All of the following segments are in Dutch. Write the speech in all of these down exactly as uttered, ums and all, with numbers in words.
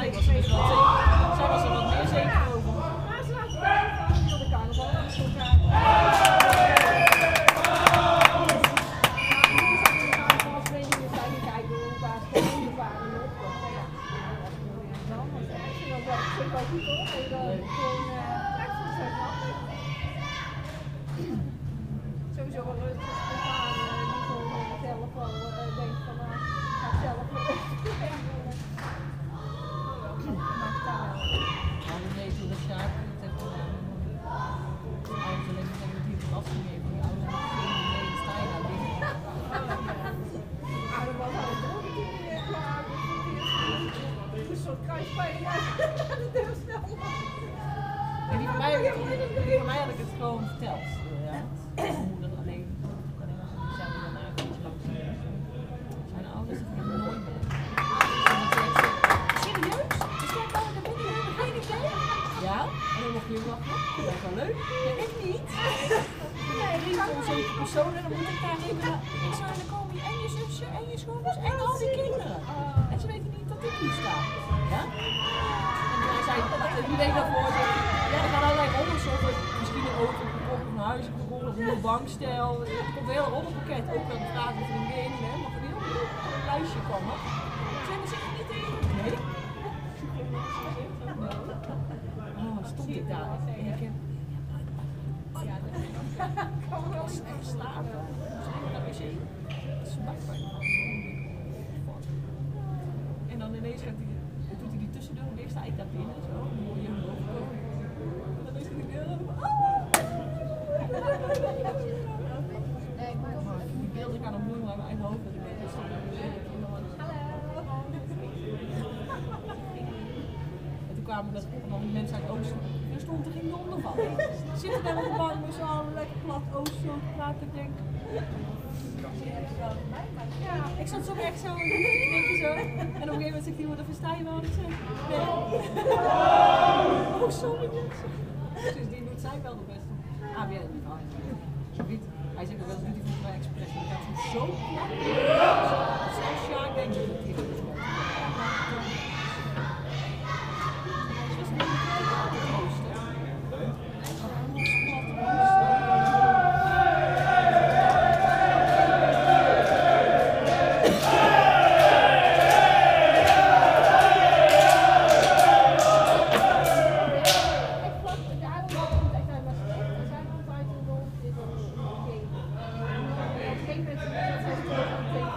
week was ze dus wel zeker. Zij was er wat meer zeker over. Maar ze laten wel van de carnaval en zo gaan. Carnavalsverenigingen zijn niet kijken hoe waar ze de waren op. Ja, dat is wel weer dan. Want ik vind ook wel, ik vind ook goed hoor. Dat je dan gewoon trekt van sowieso wel leuk als spontaan die gewoon zelf wel denkt van nou, ik ga zelf wel maakt daar wel. Ja, we weten dat Sjaak het heeft gedaan. De ouders alleen maar hebben die afgegeven. Die ouders hebben geen idee, sta je nou binnen. Maar dat was al een droge die weer klaar. Een soort kruispijn uit de deur snel. En die van mij, die van mij had ik het gewoon verteld. Ja. Mijn moeder alleen. Alleen als ik zelf daarna een beetje langs. Zijn ouders dat ik nooit ben. Serieus? Dus jij kan er binnen hebben geen idee? Ja? En dan mocht je lachen. Dat is wel leuk. Ja, ik niet. Nee, die is een zeker persoon en dan moet ik daar even. Ik zou dan komen je en je zusje en je schoonzus en al die kinderen. En ze weten niet dat ik hier sta. Ja? En hij zei, die week daarvoor, ja, er gaan allerlei rommels op. Misschien een auto gekocht, een huis gekocht, of een nieuw bankstel. Er komt een heel rommelpakket. Ook wel de vraag of er een game in, maar een heel een lijstje kwam. Zijn we zeker niet tegen? Nee. Oh, stond ik daar. En ik heb... Ja, dat kan wel slecht slapen. Dat is één. En dan ineens gaat hij, doet hij die tussendeur nog eerst, sta ik daar binnen, zo, een mooie hoofdkool. En dan is hij de deur en die beelden kan nog mooi maar in mijn eigen hoofd. En toen kwamen er allemaal mensen uit Oosten. Er stond er geen donder van. Zitten daar op de bank met zo'n lekker plat Oosten te praten. Ik denk. Ja, ik zat zo echt zo in het knikken zo. En op een gegeven moment zegt iemand, dat versta je wel wat ik zeg? Nee. Oh, sorry. Dus die doet zij wel de beste. Ah, weer een vraag. Hij zegt wel eens, doet hij volgens mij expres. Maar dat gaat zo plat. Zelfs ja, ik denk dat het hier is. Geen mensen die het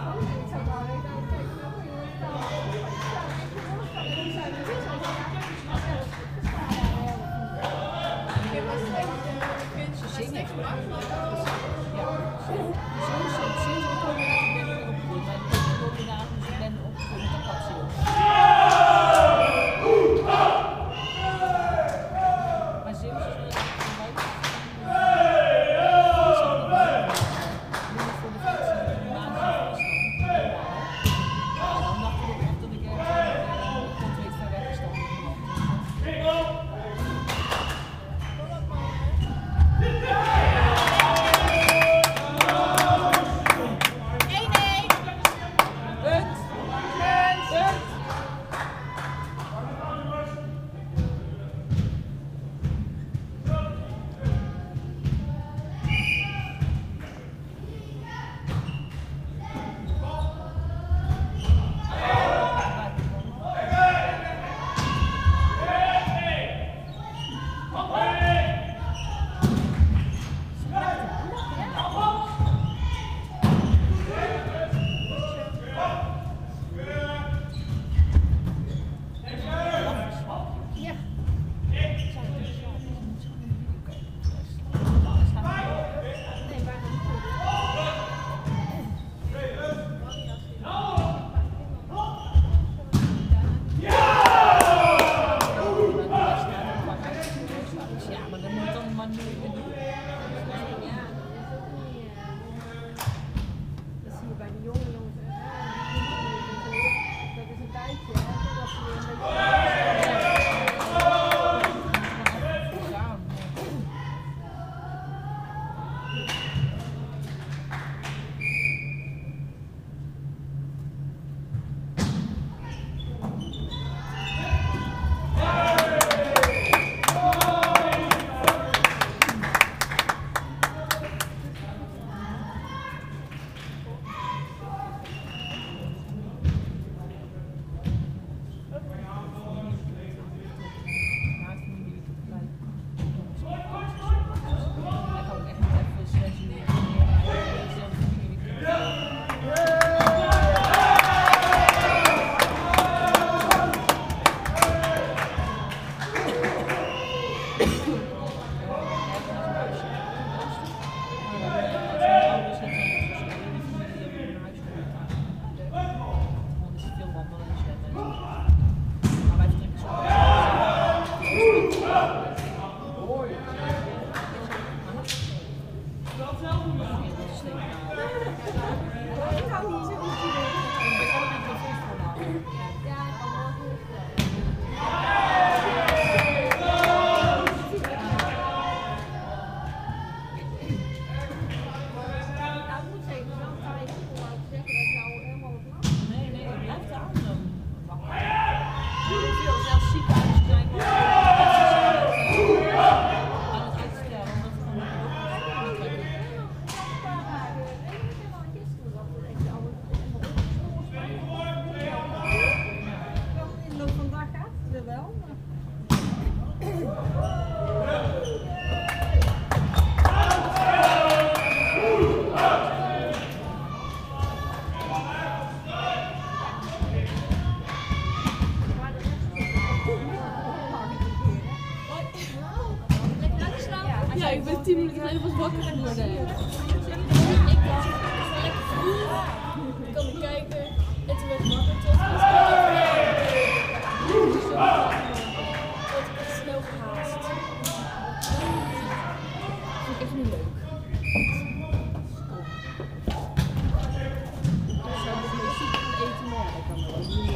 tien minuten geleden was wakker geworden. Ik dacht, ik ga lekker vroeg. Ik kan kijken. En toen werd ik wakker tot ik was snel gehaast. Dat vind ik echt niet leuk. Ik zou nog meer soep gaan eten, maar ja, dat kan wel niet.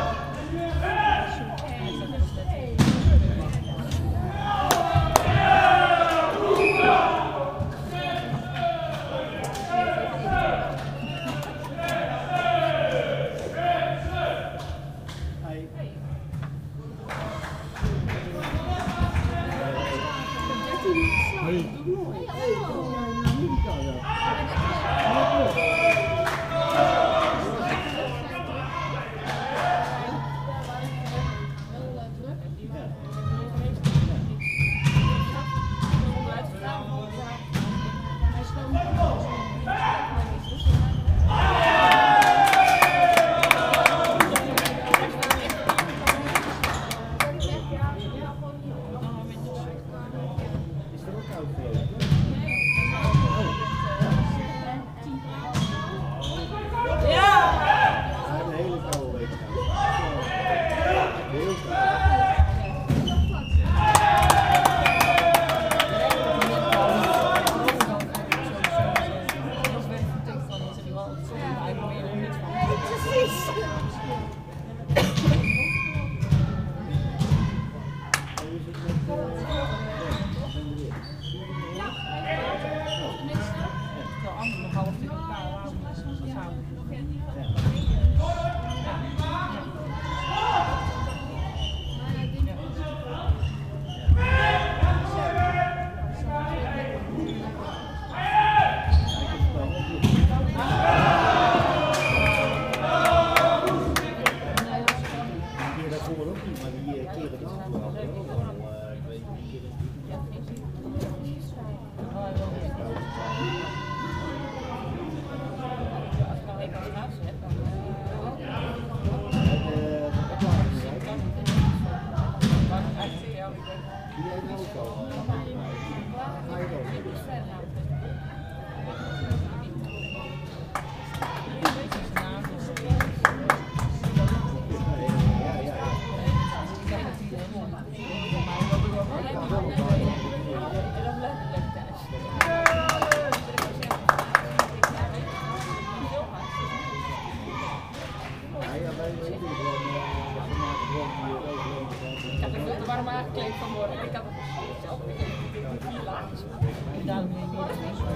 Ik heb er veel te warm aangekleed van worden. Ik had het zelf niet vier laagjes. En daarom ben ik weer de meeste.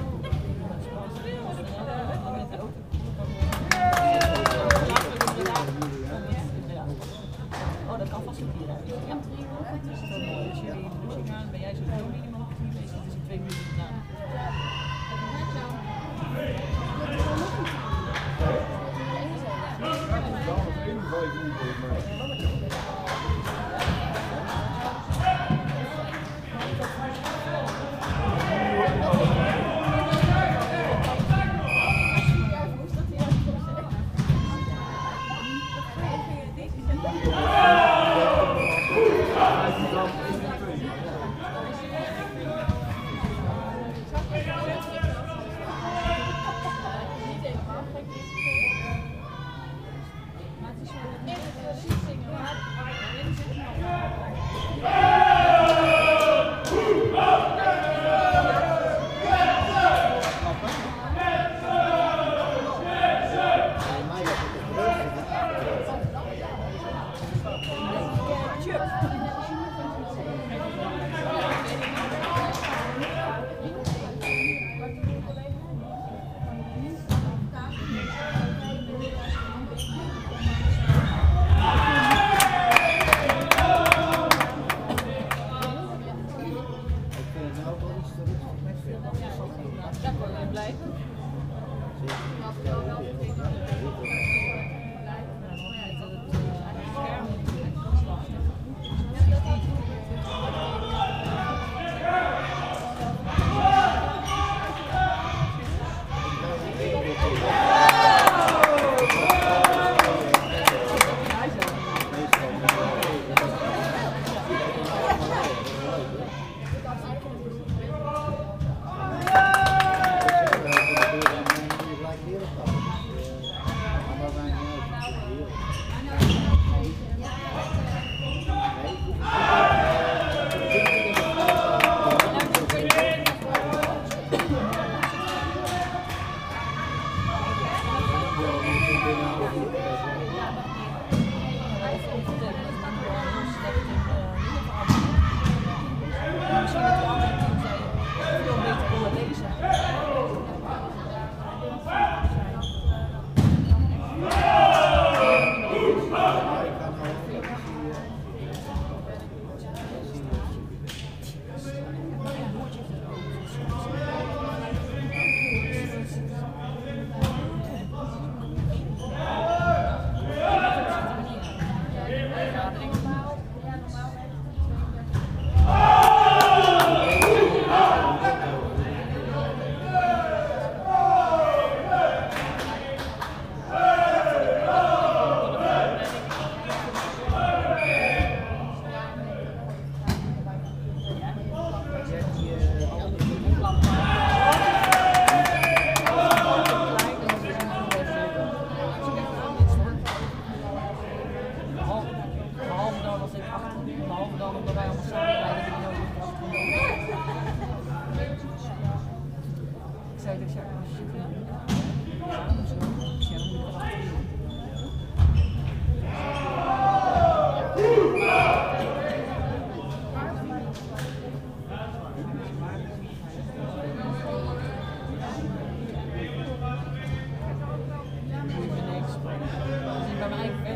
Oh, dat kan vast niet hier uit. Ja. Als jullie in de douche gaan, ben jij sowieso minimaal een kwartier bezig. Het is in twee minuten gedaan. Maar het is wel echt zingen.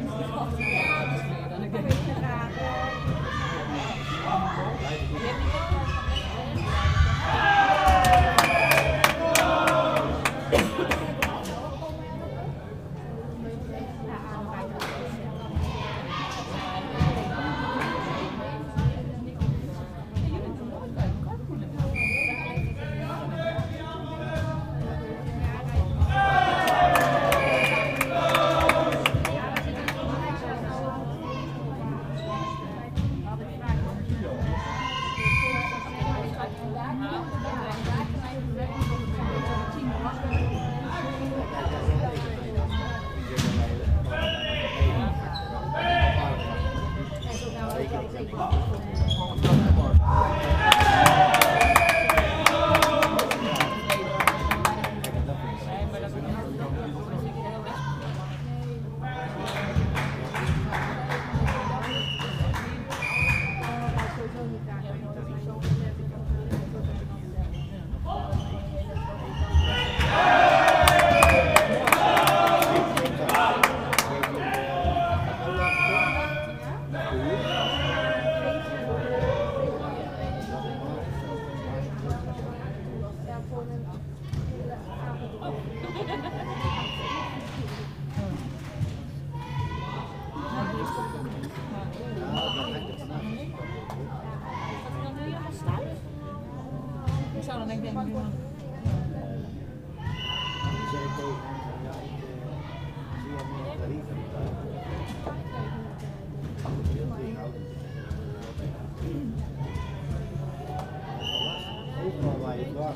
Ik zou dan denk ik denken, overal waar je vraagt,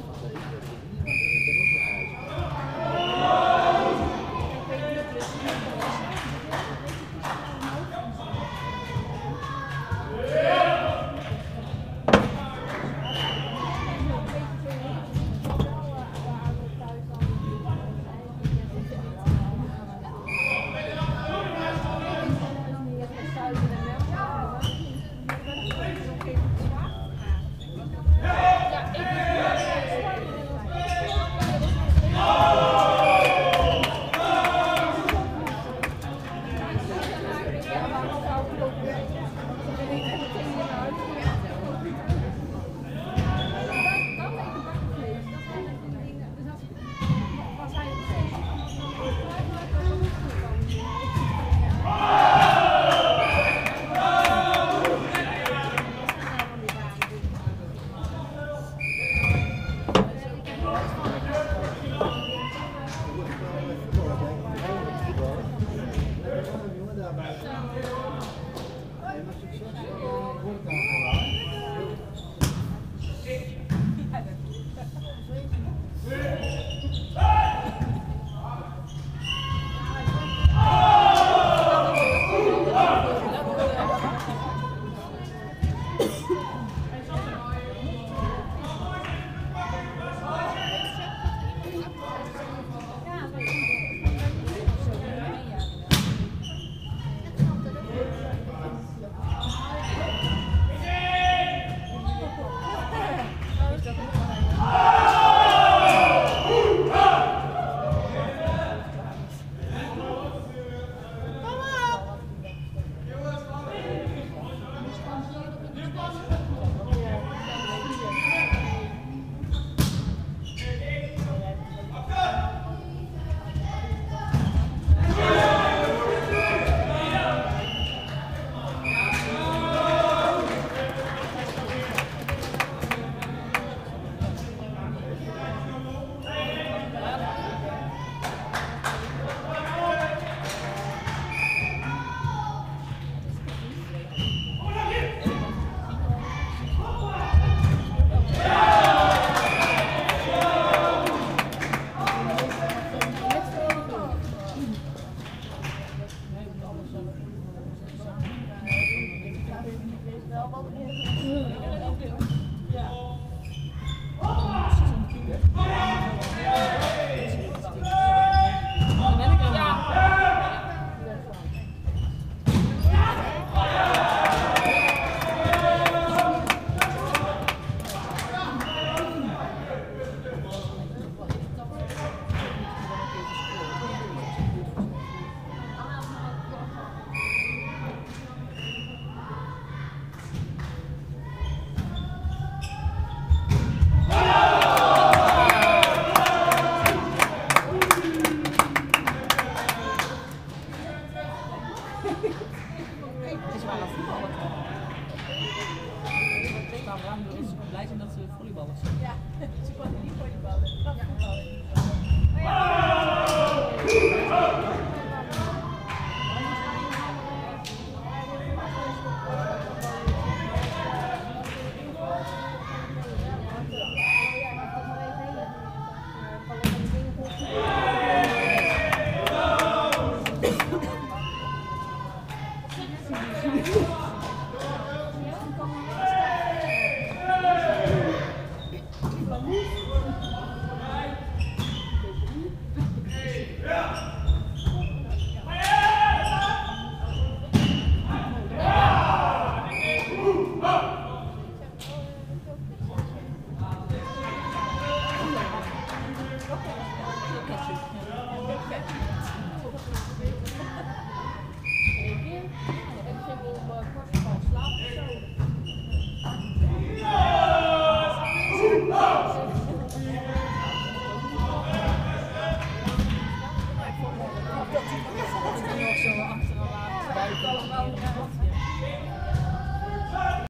daarom is ze blij zijn dat ze volleyballers zijn. Ja, ze konden niet volleyballen. Dat voetballen. Dat hij nog zo achter een laag buiten.